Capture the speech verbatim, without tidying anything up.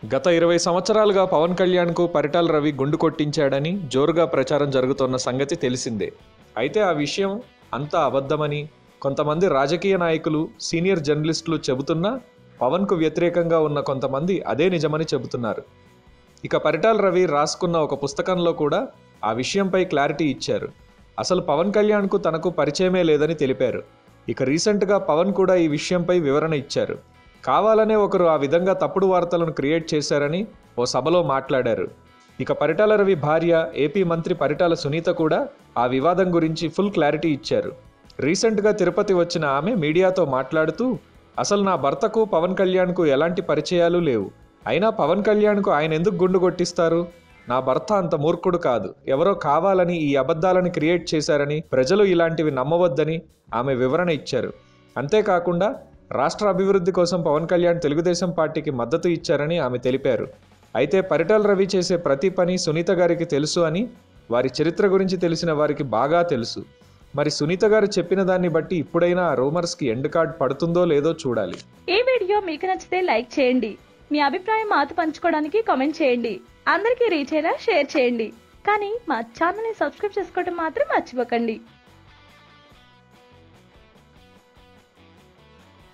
గత ఇరవై సంవత్సరాలుగా పవన్ కళ్యాణ్కు పరిటాల రవి గుండు కొట్టించాడని జోరుగా ప్రచారం జరుగుతోన్న సంగతి తెలిసిందే. అయితే ఆ విషయం అంతా అబద్ధమని కొంతమంది రాజకీయ నాయకులు, సీనియర్ జర్నలిస్టులు చెబుతున్నా పవన్కు వ్యతిరేకంగా ఉన్న కొంతమంది అదే నిజమని చెబుతున్నారు. ఇక పరిటాల రవి రాసుకున్న ఒక పుస్తకంలో కూడా ఆ విషయంపై క్లారిటీ ఇచ్చారు. అసలు పవన్ కళ్యాణ్కు తనకు పరిచయమే లేదని తెలిపారు. ఇక రీసెంట్గా పవన్ కూడా ఈ విషయంపై వివరణ ఇచ్చారు. కావాలనే ఒకరు ఆ విధంగా తప్పుడు వార్తలను క్రియేట్ చేశారని ఓ సభలో మాట్లాడారు. ఇక పరిటాల రవి భార్య, ఏపీ మంత్రి పరిటాల సునీత కూడా ఆ వివాదం గురించి ఫుల్ క్లారిటీ ఇచ్చారు. రీసెంట్గా తిరుపతి వచ్చిన ఆమె మీడియాతో మాట్లాడుతూ, అసలు నా భర్తకు పవన్ కళ్యాణ్కు ఎలాంటి పరిచయాలు లేవు, అయినా పవన్ కళ్యాణ్కు ఆయన ఎందుకు గుండు కొట్టిస్తారు? నా భర్త అంత మూర్ఖుడు కాదు, ఎవరో కావాలని ఈ అబద్ధాలని క్రియేట్ చేశారని, ప్రజలు ఇలాంటివి నమ్మవద్దని ఆమె వివరణ ఇచ్చారు. అంతేకాకుండా రాష్ట్ర అభివృద్ధి కోసం పవన్ కళ్యాణ్ తెలుగుదేశం పార్టీకి మద్దతు ఇచ్చారని ఆమె తెలిపారు. అయితే పరిటాల రవి చేసే ప్రతి పని సునీత గారికి తెలుసు అని, వారి చరిత్ర గురించి తెలిసిన వారికి బాగా తెలుసు. మరి సునీత గారు చెప్పిన దాన్ని బట్టి ఇప్పుడైనా ఆ రూమర్స్కి ఎండ్ కార్డ్ పడుతుందో లేదో చూడాలి. ఈ వీడియో మీకు నచ్చితే లైక్ చేయండి, మీ అభిప్రాయం మాతో పంచుకోవడానికి కామెంట్ చేయండి, అందరికీ రీచ్ అయ్యేలా షేర్ చేయండి. కానీ మా ఛానల్ని సబ్స్క్రైబ్ చేసుకోవడం మాత్రం మర్చిపోకండి.